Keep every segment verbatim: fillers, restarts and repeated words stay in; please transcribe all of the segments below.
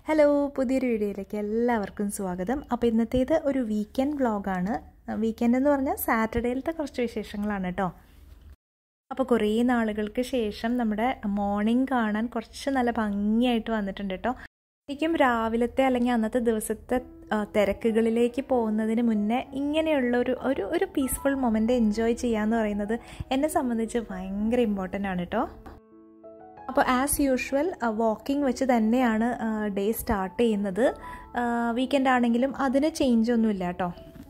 Hello, പുതിയൊരു വീഡിയോയിലേക്ക് എല്ലാവർക്കും സ്വാഗതം. അപ്പോൾ ഇന്നത്തേത് ഒരു വീക്കെൻഡ് വ്ളോഗാണ്. വീക്കെൻഡ് എന്ന് പറഞ്ഞാൽ സാറ്റർഡേയിലത്തെ കുറച്ച് വിശേഷങ്ങളാണ് കേട്ടോ. അപ്പോൾ കുറേ നാളുകൾക്ക് ശേഷം നമ്മുടെ മോർണിംഗ് കാണാൻ കുറച്ച് നല്ല ഭംഗിയായിട്ട് വന്നിട്ടുണ്ട് കേട്ടോ. ശരിക്കും രാവിലത്തെ അല്ലെങ്കിൽ അന്നത്തെ ദിവസത്തെ തിരക്കുകളിലേക്ക് പോകുന്നതിന് മുന്നേ ഇങ്ങനെയുള്ള ഒരു ഒരു ഒരു പീസ്ഫുൾ മൊമെൻ്റ് എൻജോയ് ചെയ്യാന്ന് പറയുന്നത് എന്നെ സംബന്ധിച്ച് ഭയങ്കര ഇമ്പോർട്ടൻ്റ് ആണ് കേട്ടോ. അപ്പോൾ ആസ് യൂഷ്വൽ വാക്കിംഗ് വെച്ച് തന്നെയാണ് ഡേ സ്റ്റാർട്ട് ചെയ്യുന്നത്. വീക്കെൻഡ് ആണെങ്കിലും അതിന് ചേഞ്ച് ഒന്നുമില്ല കേട്ടോ.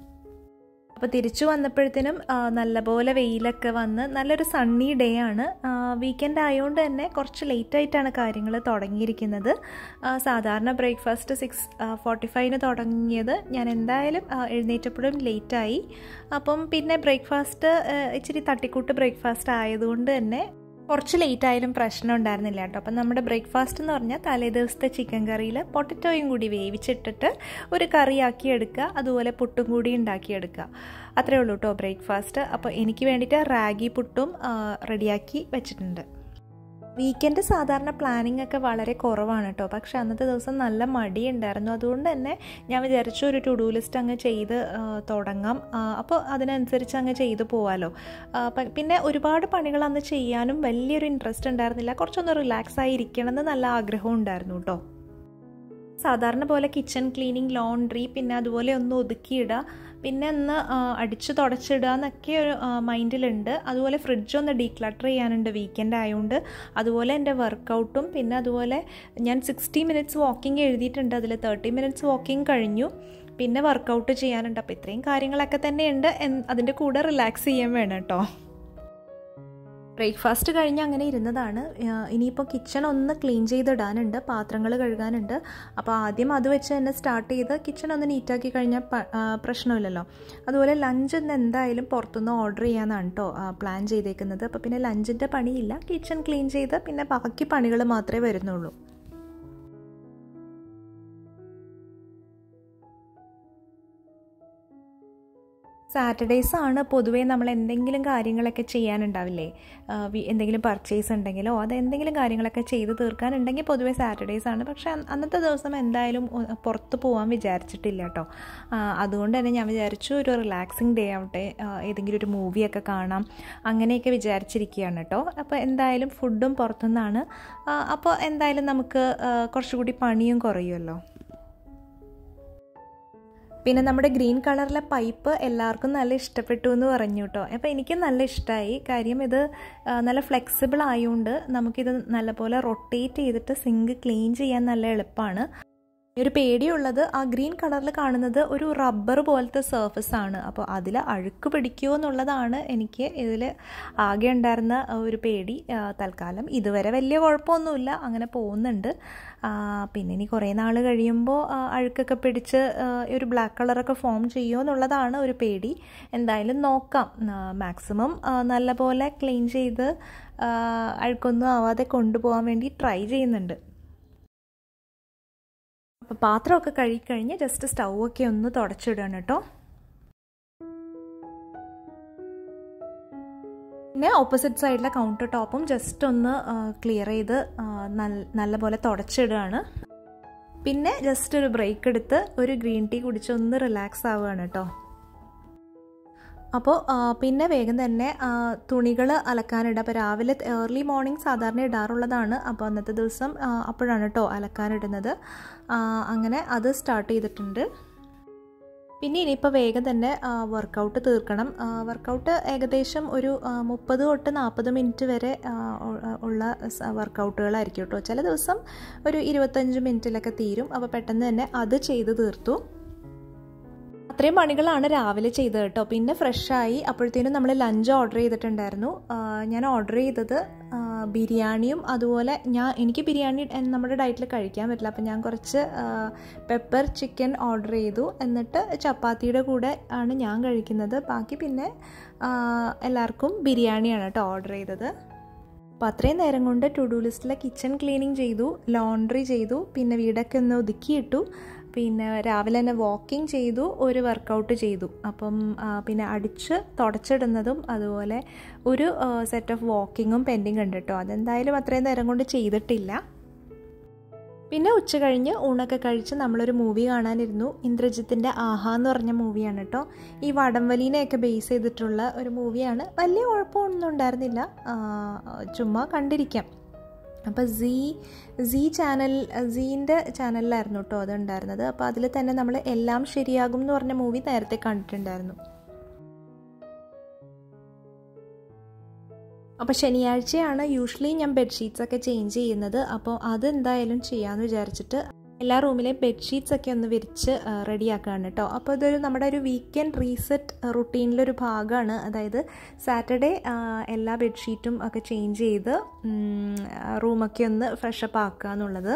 അപ്പോൾ തിരിച്ചു വന്നപ്പോഴത്തേനും നല്ലപോലെ വെയിലൊക്കെ വന്ന് നല്ലൊരു സണ്ണി ഡേ ആണ്. വീക്കെൻഡ് ആയതുകൊണ്ട് തന്നെ കുറച്ച് ലേറ്റായിട്ടാണ് കാര്യങ്ങൾ തുടങ്ങിയിരിക്കുന്നത്. സാധാരണ ബ്രേക്ക്ഫാസ്റ്റ് സിക്സ് ഫോർട്ടി ഫൈവിന് തുടങ്ങിയത് ഞാൻ എന്തായാലും എഴുന്നേറ്റപ്പോഴും ലേറ്റായി. അപ്പം പിന്നെ ബ്രേക്ക്ഫാസ്റ്റ് ഇച്ചിരി തട്ടിക്കൂട്ട് ബ്രേക്ക്ഫാസ്റ്റ് ആയതുകൊണ്ട് തന്നെ കുറച്ച് ലേറ്റ് ആയാലും പ്രശ്നം ഉണ്ടായിരുന്നില്ല കേട്ടോ. അപ്പം നമ്മുടെ ബ്രേക്ക്ഫാസ്റ്റ് എന്ന് പറഞ്ഞാൽ തലേ ദിവസത്തെ ചിക്കൻ കറിയിൽ പൊട്ടറ്റോയും കൂടി വേവിച്ചിട്ടിട്ട് ഒരു കറിയാക്കി എടുക്കുക, അതുപോലെ പുട്ടും കൂടി ഉണ്ടാക്കിയെടുക്കുക. അത്രയേ ഉള്ളൂ കേട്ടോ ബ്രേക്ക്ഫാസ്റ്റ്. അപ്പോൾ എനിക്ക് വേണ്ടിയിട്ട് റാഗി പുട്ടും റെഡിയാക്കി വെച്ചിട്ടുണ്ട്. വീക്കെൻഡ് സാധാരണ പ്ലാനിങ് ഒക്കെ വളരെ കുറവാണ് കേട്ടോ. പക്ഷെ അന്നത്തെ ദിവസം നല്ല മടി ഉണ്ടായിരുന്നു. അതുകൊണ്ട് തന്നെ ഞാൻ വിചാരിച്ചു ഒരു ടു ഡു ലിസ്റ്റ് അങ്ങ് ചെയ്ത് തുടങ്ങാം. അപ്പോൾ അതിനനുസരിച്ച് അങ്ങ് ചെയ്ത് പോവാമല്ലോ. പിന്നെ ഒരുപാട് പണികൾ അന്ന് ചെയ്യാനും വലിയൊരു ഇൻട്രസ്റ്റ് ഉണ്ടായിരുന്നില്ല. കുറച്ചൊന്ന് റിലാക്സ് ആയി ഇരിക്കണമെന്ന് നല്ല ആഗ്രഹവും ഉണ്ടായിരുന്നു കേട്ടോ. സാധാരണ പോലെ കിച്ചൺ ക്ലീനിങ്, ലോണ്ട്രി, പിന്നെ അതുപോലെ ഒന്ന് ഒതുക്കിയിടുക, പിന്നെ ഒന്ന് അടിച്ച് തുടച്ചിടുക എന്നൊക്കെ ഒരു മൈൻഡിലുണ്ട്. അതുപോലെ ഫ്രിഡ്ജ് ഒന്ന് ഡീക്ലട്ടർ ചെയ്യാനുണ്ട് വീക്കെൻഡ് ആയതുകൊണ്ട്. അതുപോലെ എൻ്റെ വർക്കൗട്ടും, പിന്നെ അതുപോലെ ഞാൻ സിക്സ്റ്റി മിനിറ്റ്സ് വാക്കിംഗ് എഴുതിയിട്ടുണ്ട്. അതിൽ തേർട്ടി മിനിറ്റ്സ് വാക്കിംഗ് കഴിഞ്ഞു. പിന്നെ വർക്കൗട്ട് ചെയ്യാനുണ്ട്. അപ്പോൾ ഇത്രയും കാര്യങ്ങളൊക്കെ തന്നെയുണ്ട്. അതിൻ്റെ കൂടെ റിലാക്സ് ചെയ്യാൻ വേണം കേട്ടോ. ബ്രേക്ക്ഫാസ്റ്റ് കഴിഞ്ഞ് അങ്ങനെ ഇരുന്നതാണ്. ഇനിയിപ്പോൾ കിച്ചൺ ഒന്ന് ക്ലീൻ ചെയ്തിടാനുണ്ട്, പാത്രങ്ങൾ കഴുകാനുണ്ട്. അപ്പോൾ ആദ്യം അത് വെച്ച് തന്നെ സ്റ്റാർട്ട് ചെയ്ത് കിച്ചൺ ഒന്ന് നീറ്റാക്കി കഴിഞ്ഞാൽ പ്രശ്നമില്ലല്ലോ. അതുപോലെ ലഞ്ച് ഇന്ന് എന്തായാലും പുറത്തുനിന്ന് ഓർഡർ ചെയ്യാനാണ് കേട്ടോ പ്ലാൻ ചെയ്തേക്കുന്നത്. അപ്പോൾ പിന്നെ ലഞ്ചിൻ്റെ പണിയില്ല. കിച്ചൺ ക്ലീൻ ചെയ്ത് പിന്നെ ബാക്കി പണികൾ മാത്രമേ വരുന്നുള്ളൂ. സാറ്റർഡേയ്സ് ആണ് പൊതുവേ നമ്മൾ എന്തെങ്കിലും കാര്യങ്ങളൊക്കെ ചെയ്യാനുണ്ടാവില്ലേ, എന്തെങ്കിലും പർച്ചേസ് ഉണ്ടെങ്കിലോ അത് എന്തെങ്കിലും കാര്യങ്ങളൊക്കെ ചെയ്ത് തീർക്കാനുണ്ടെങ്കിൽ പൊതുവേ സാറ്റർഡേയ്സ് ആണ്. പക്ഷേ അന്നത്തെ ദിവസം എന്തായാലും പുറത്ത് പോകാൻ വിചാരിച്ചിട്ടില്ല കേട്ടോ. അതുകൊണ്ട് തന്നെ ഞാൻ വിചാരിച്ചു ഒരു റിലാക്സിങ് ഡേ ആവട്ടെ, ഏതെങ്കിലും ഒരു മൂവിയൊക്കെ കാണാം, അങ്ങനെയൊക്കെ വിചാരിച്ചിരിക്കുകയാണ് കേട്ടോ. അപ്പോൾ എന്തായാലും ഫുഡും പുറത്തുനിന്നാണ്. അപ്പോൾ എന്തായാലും നമുക്ക് കുറച്ചുകൂടി പണിയും കുറയുമല്ലോ. പിന്നെ നമ്മുടെ ഗ്രീൻ കളറിലെ പൈപ്പ് എല്ലാവർക്കും നല്ല ഇഷ്ടപ്പെട്ടു എന്ന് പറഞ്ഞു കേട്ടോ. അപ്പോൾ എനിക്ക് നല്ല ഇഷ്ടമായി. കാര്യം ഇത് നല്ല ഫ്ലെക്സിബിൾ ആയതുകൊണ്ട് നമുക്കിത് നല്ലപോലെ റൊട്ടേറ്റ് ചെയ്തിട്ട് സിങ്ക് ക്ലീൻ ചെയ്യാൻ നല്ല എളുപ്പമാണ്. ഒരു പേടിയുള്ളത് ആ ഗ്രീൻ കളറിൽ കാണുന്നത് ഒരു റബ്ബർ പോലത്തെ സർഫസ് ആണ്. അപ്പോൾ അതിൽ അഴുക്ക് പിടിക്കുമോ എന്നുള്ളതാണ് എനിക്ക് ഇതിൽ ആകെ ഉണ്ടായിരുന്ന ഒരു പേടി. തൽക്കാലം ഇതുവരെ വലിയ കുഴപ്പമൊന്നുമില്ല, അങ്ങനെ പോകുന്നുണ്ട്. പിന്നെ ഇനി കുറേ നാൾ കഴിയുമ്പോൾ അഴുക്കൊക്കെ പിടിച്ച് ഒരു ബ്ലാക്ക് കളറൊക്കെ ഫോം ചെയ്യുമോ എന്നുള്ളതാണ് ഒരു പേടി. എന്തായാലും നോക്കാം. മാക്സിമം നല്ലപോലെ ക്ലീൻ ചെയ്ത് അഴുക്കൊന്നും ആവാതെ കൊണ്ടുപോകാൻ വേണ്ടി ട്രൈ ചെയ്യുന്നുണ്ട്. അപ്പോൾ പാത്രമൊക്കെ കഴുകിക്കഴിഞ്ഞ് ജസ്റ്റ് സ്റ്റൗവൊക്കെ ഒന്ന് തുടച്ചിടണം കേട്ടോ. പിന്നെ ഓപ്പോസിറ്റ് സൈഡിലെ കൗണ്ടർ ടോപ്പും ജസ്റ്റ് ഒന്ന് ക്ലിയർ ചെയ്ത് നല്ലപോലെ തുടച്ചിടുകയാണ്. പിന്നെ ജസ്റ്റ് ഒരു ബ്രേക്ക് എടുത്ത് ഒരു ഗ്രീൻ ടീ കുടിച്ച് ഒന്ന് റിലാക്സ് ആവുകയാണ് കേട്ടോ. അപ്പോൾ പിന്നെ വേഗം തന്നെ തുണികൾ അലക്കാനിടുക. അപ്പോൾ രാവിലെ ഏർലി മോർണിംഗ് സാധാരണ ഇടാറുള്ളതാണ്. അപ്പോൾ അന്നത്തെ ദിവസം അപ്പോഴാണ് കേട്ടോ അലക്കാനിടുന്നത്. അങ്ങനെ അത് സ്റ്റാർട്ട് ചെയ്തിട്ടുണ്ട്. പിന്നെ ഇനിയിപ്പോൾ വേഗം തന്നെ വർക്കൗട്ട് തീർക്കണം. വർക്കൗട്ട് ഏകദേശം ഒരു മുപ്പത് തൊട്ട് നാൽപ്പത് മിനിറ്റ് വരെ ഉള്ള വർക്കൗട്ടുകളായിരിക്കും കേട്ടോ. ചില ദിവസം ഒരു ഇരുപത്തഞ്ച് മിനിറ്റിലൊക്കെ തീരും. അപ്പോൾ പെട്ടെന്ന് തന്നെ അത് ചെയ്ത് തീർത്തു. അത്രയും പണികളാണ് രാവിലെ ചെയ്തത് കേട്ടോ. പിന്നെ ഫ്രഷായി അപ്പോഴത്തേനും നമ്മൾ ലഞ്ച് ഓർഡർ ചെയ്തിട്ടുണ്ടായിരുന്നു. ഞാൻ ഓർഡർ ചെയ്തത് ബിരിയാണിയും അതുപോലെ ഞാൻ എനിക്ക് ബിരിയാണി നമ്മുടെ ഡയറ്റിൽ കഴിക്കാൻ പറ്റില്ല. അപ്പം ഞാൻ കുറച്ച് പെപ്പർ ചിക്കൻ ഓർഡർ ചെയ്തു. എന്നിട്ട് ചപ്പാത്തിയുടെ കൂടെ ആണ് ഞാൻ കഴിക്കുന്നത്. ബാക്കി പിന്നെ എല്ലാവർക്കും ബിരിയാണിയാണ് കേട്ടോ ഓർഡർ ചെയ്തത്. അപ്പോൾ അത്രയും നേരം കൊണ്ട് ടു ഡു ലിസ്റ്റിലെ കിച്ചൺ ക്ലീനിങ് ചെയ്തു, ലോണ്ട്രി ചെയ്തു, പിന്നെ വീടൊക്കെ ഒന്ന് ഒതുക്കിയിട്ടു. പിന്നെ രാവിലെ തന്നെ വാക്കിംഗ് ചെയ്തു, ഒരു വർക്കൗട്ട് ചെയ്തു. അപ്പം പിന്നെ അടിച്ച് തുടച്ചിടുന്നതും അതുപോലെ ഒരു സെറ്റ് ഓഫ് വാക്കിങ്ങും പെൻഡിങ് ഉണ്ട് കേട്ടോ. അതെന്തായാലും അത്രയും നേരം കൊണ്ട് ചെയ്തിട്ടില്ല. പിന്നെ ഉച്ച കഴിഞ്ഞ് ഊണൊക്കെ കഴിച്ച് നമ്മളൊരു മൂവി കാണാനിരുന്നു. ഇന്ദ്രജിത്തിൻ്റെ ആഹാ എന്ന് പറഞ്ഞ മൂവിയാണ് കേട്ടോ. ഈ വടംവലീനെയൊക്കെ ബേസ് ചെയ്തിട്ടുള്ള ഒരു മൂവിയാണ്. വലിയ കുഴപ്പമൊന്നും ഉണ്ടായിരുന്നില്ല, ചുമ്മാ കണ്ടിരിക്കാം. അപ്പോൾ സീ സീ ചാനൽ സീൻ്റെ ചാനലിലായിരുന്നു കേട്ടോ അതുണ്ടായിരുന്നത്. അപ്പോൾ അതിൽ തന്നെ നമ്മൾ എല്ലാം ശരിയാകും എന്ന് പറഞ്ഞ മൂവി നേരത്തെ കണ്ടിട്ടുണ്ടായിരുന്നു. അപ്പോൾ ശനിയാഴ്ചയാണ് യൂഷ്വലി ഞാൻ ബെഡ്ഷീറ്റ്സൊക്കെ ചേഞ്ച് ചെയ്യുന്നത്. അപ്പോൾ അതെന്തായാലും ചെയ്യാമെന്ന് വിചാരിച്ചിട്ട് എല്ലാ റൂമിലെയും ബെഡ്ഷീറ്റ്സൊക്കെ ഒന്ന് വിരിച്ച് റെഡിയാക്കുകയാണ് കേട്ടോ. അപ്പോൾ ഇതൊരു നമ്മുടെ ഒരു വീക്കെൻഡ് റീസെറ്റ് റുട്ടീനിലൊരു ഭാഗമാണ്. അതായത് സാറ്റർഡേ എല്ലാ ബെഡ്ഷീറ്റും ഒക്കെ ചേഞ്ച് ചെയ്ത് റൂമൊക്കെ ഒന്ന് ഫ്രഷപ്പ് ആക്കുക എന്നുള്ളത്.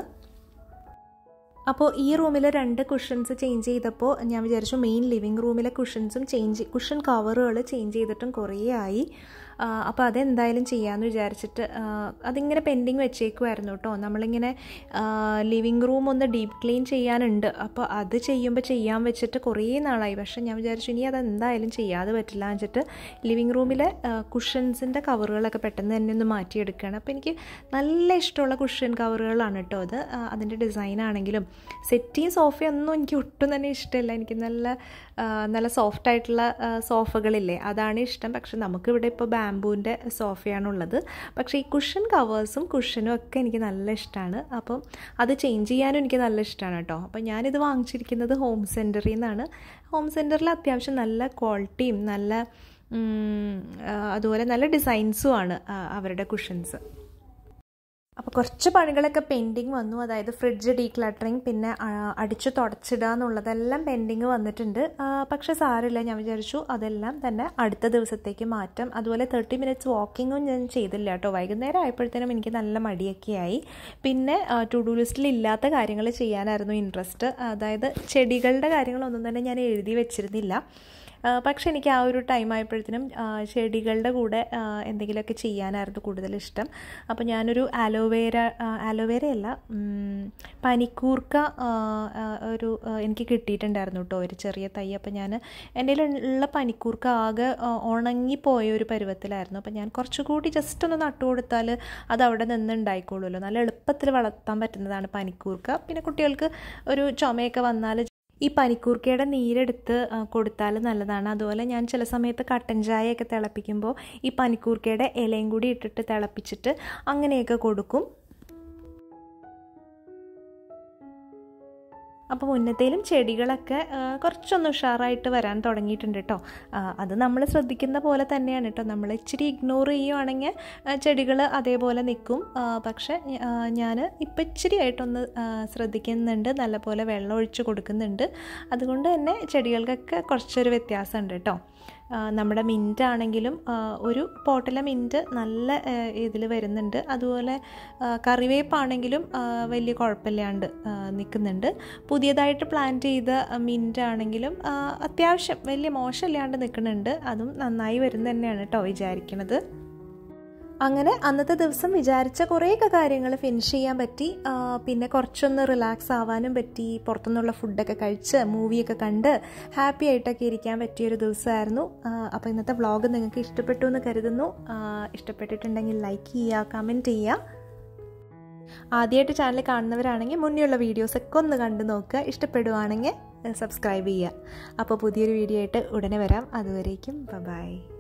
അപ്പോൾ ഈ റൂമിലെ രണ്ട് കുഷൻസ് ചേഞ്ച് ചെയ്തപ്പോൾ ഞാൻ വിചാരിച്ചു മെയിൻ ലിവിങ് റൂമിലെ കുഷൻസും ചേഞ്ച് കുഷൻ കവറുകൾ ചേഞ്ച് ചെയ്തിട്ടും കുറേ ആയി. അപ്പോൾ അതെന്തായാലും ചെയ്യാമെന്ന് വിചാരിച്ചിട്ട് അതിങ്ങനെ പെൻഡിങ് വെച്ചേക്കുമായിരുന്നു കേട്ടോ. നമ്മളിങ്ങനെ ലിവിങ് റൂം ഒന്ന് ഡീപ്പ് ക്ലീൻ ചെയ്യാനുണ്ട്. അപ്പോൾ അത് ചെയ്യുമ്പോൾ ചെയ്യാൻ വെച്ചിട്ട് കുറേ നാളായി. പക്ഷേ ഞാൻ വിചാരിച്ചു ഇനി അതെന്തായാലും ചെയ്യാതെ പറ്റില്ല എന്ന് വെച്ചിട്ട് ലിവിങ് റൂമിലെ കുഷൻസിൻ്റെ കവറുകളൊക്കെ പെട്ടെന്ന് തന്നെ ഒന്ന് മാറ്റിയെടുക്കുകയാണ്. അപ്പോൾ എനിക്ക് നല്ല ഇഷ്ടമുള്ള കുഷൻ കവറുകളാണ് കേട്ടോ അത്. അതിൻ്റെ ഡിസൈനാണെങ്കിലും സെറ്റിയും സോഫയൊന്നും എനിക്ക് ഒട്ടും തന്നെ ഇഷ്ടമില്ല. എനിക്ക് നല്ല നല്ല സോഫ്റ്റായിട്ടുള്ള സോഫകളില്ലേ അതാണ് ഇഷ്ടം. പക്ഷെ നമുക്കിവിടെ ഇപ്പോൾ ബാംബൂവിൻ്റെ സോഫയാണുള്ളത്. പക്ഷേ ഈ കുഷൻ കവേഴ്സും കുഷനും ഒക്കെ എനിക്ക് നല്ല ഇഷ്ടമാണ്. അപ്പം അത് ചേഞ്ച് ചെയ്യാനും എനിക്ക് നല്ല ഇഷ്ടമാണ് കേട്ടോ. അപ്പോൾ ഞാനിത് വാങ്ങിച്ചിരിക്കുന്നത് ഹോം സെൻറ്ററിൽ നിന്നാണ്. ഹോം സെൻറ്ററിൽ അത്യാവശ്യം നല്ല ക്വാളിറ്റിയും നല്ല അതുപോലെ നല്ല ഡിസൈൻസുമാണ് അവരുടെ കുഷൻസ്. അപ്പോൾ കുറച്ച് പണികളൊക്കെ പെൻഡിങ് വന്നു. അതായത് ഫ്രിഡ്ജ് ഡീക്ലട്ടറിങ്, പിന്നെ അടിച്ചു തുടച്ചിടുക എന്നുള്ളതെല്ലാം പെൻഡിങ് വന്നിട്ടുണ്ട്. പക്ഷേ സാരമില്ല, ഞാൻ വിചാരിച്ചു അതെല്ലാം തന്നെ അടുത്ത ദിവസത്തേക്ക് മാറ്റാം. അതുപോലെ തേർട്ടി മിനിറ്റ്സ് വാക്കിങ്ങും ഞാൻ ചെയ്തില്ല കേട്ടോ. വൈകുന്നേരം ആയപ്പോഴത്തേനും എനിക്ക് നല്ല മടിയൊക്കെ ആയി. പിന്നെ ടു ഡു ലിസ്റ്റിൽ ഇല്ലാത്ത കാര്യങ്ങൾ ചെയ്യാനായിരുന്നു ഇൻട്രസ്റ്റ്. അതായത് ചെടികളുടെ കാര്യങ്ങളൊന്നും തന്നെ ഞാൻ എഴുതി വെച്ചിരുന്നില്ല. പക്ഷെ എനിക്ക് ആ ഒരു ടൈം ആയപ്പോഴത്തേനും ചെടികളുടെ കൂടെ എന്തെങ്കിലുമൊക്കെ ചെയ്യാനായിരുന്നു കൂടുതലിഷ്ടം. അപ്പോൾ ഞാനൊരു ആലോവേര ആലോവേരയല്ല പനിക്കൂർക്ക ഒരു എനിക്ക് കിട്ടിയിട്ടുണ്ടായിരുന്നു കേട്ടോ, ഒരു ചെറിയ തൈ. അപ്പോൾ ഞാൻ എൻ്റെ ഉള്ള പനിക്കൂർക്ക ആകെ ഉണങ്ങിപ്പോയ ഒരു പരുവത്തിലായിരുന്നു. അപ്പോൾ ഞാൻ കുറച്ചുകൂടി ജസ്റ്റ് ഒന്ന് നട്ടു കൊടുത്താൽ അത് അവിടെ നിന്ന് ഉണ്ടായിക്കോളുമല്ലോ. നല്ല എളുപ്പത്തിൽ വളർത്താൻ പറ്റുന്നതാണ് പനിക്കൂർക്ക. പിന്നെ കുട്ടികൾക്ക് ഒരു ചുമയൊക്കെ വന്നാൽ ഈ പനിക്കൂർക്കയുടെ നീരെടുത്ത് കൊടുത്താൽ നല്ലതാണ്. അതുപോലെ ഞാൻ ചില സമയത്ത് കട്ടൻ ചായയൊക്കെ തിളപ്പിക്കുമ്പോൾ ഈ പനിക്കൂർക്കയുടെ ഇലയും കൂടി ഇട്ടിട്ട് തിളപ്പിച്ചിട്ട് അങ്ങനെയൊക്കെ കൊടുക്കും. അപ്പോൾ മുന്നത്തേലും ചെടികളൊക്കെ കുറച്ചൊന്ന് ഉഷാറായിട്ട് വരാൻ തുടങ്ങിയിട്ടുണ്ട് കേട്ടോ. അത് നമ്മൾ ശ്രദ്ധിക്കുന്ന പോലെ തന്നെയാണ് കേട്ടോ. നമ്മൾ ഇച്ചിരി ഇഗ്നോർ ചെയ്യുവാണെങ്കിൽ ചെടികൾ അതേപോലെ നിൽക്കും. പക്ഷേ ഞാൻ ഇപ്പം ഇച്ചിരി ആയിട്ടൊന്ന് ശ്രദ്ധിക്കുന്നുണ്ട്, നല്ലപോലെ വെള്ളം ഒഴിച്ച് കൊടുക്കുന്നുണ്ട്. അതുകൊണ്ട് തന്നെ ചെടികൾക്കൊക്കെ കുറച്ചൊരു വ്യത്യാസമുണ്ട് കേട്ടോ. നമ്മുടെ മിൻറ്റ് ആണെങ്കിലും ഒരു പോട്ടിലെ മിൻറ്റ് നല്ല ഇതിൽ വരുന്നുണ്ട്. അതുപോലെ കറിവേപ്പാണെങ്കിലും വലിയ കുഴപ്പമില്ലാണ്ട് നിൽക്കുന്നുണ്ട്. പുതിയതായിട്ട് പ്ലാന്റ് ചെയ്ത മിൻറ്റ് ആണെങ്കിലും അത്യാവശ്യം വലിയ മോശമില്ലാണ്ട് നിൽക്കുന്നുണ്ട്. അതും നന്നായി വരുന്ന തന്നെയാണ് കേട്ടോ വിചാരിക്കുന്നത്. അങ്ങനെ അന്നത്തെ ദിവസം വിചാരിച്ച കുറേയൊക്കെ കാര്യങ്ങൾ ഫിനിഷ് ചെയ്യാൻ പറ്റി. പിന്നെ കുറച്ചൊന്ന് റിലാക്സ് ആവാനും പറ്റി. പുറത്തുനിന്നുള്ള ഫുഡൊക്കെ കഴിച്ച് മൂവിയൊക്കെ കണ്ട് ഹാപ്പി ആയിട്ടൊക്കെ ഇരിക്കാൻ പറ്റിയൊരു ദിവസമായിരുന്നു. അപ്പോൾ ഇന്നത്തെ വ്ളോഗ് നിങ്ങൾക്ക് ഇഷ്ടപ്പെട്ടു എന്ന് കരുതുന്നു. ഇഷ്ടപ്പെട്ടിട്ടുണ്ടെങ്കിൽ ലൈക്ക് ചെയ്യുക, കമൻറ്റ് ചെയ്യുക. ആദ്യമായിട്ട് ചാനൽ കാണുന്നവരാണെങ്കിൽ മുന്നേയുള്ള വീഡിയോസൊക്കെ ഒന്ന് കണ്ടു നോക്കുക. ഇഷ്ടപ്പെടുവാണെങ്കിൽ സബ്സ്ക്രൈബ് ചെയ്യുക. അപ്പോൾ പുതിയൊരു വീഡിയോ ആയിട്ട് ഉടനെ വരാം. അതുവരേക്കും ബൈ.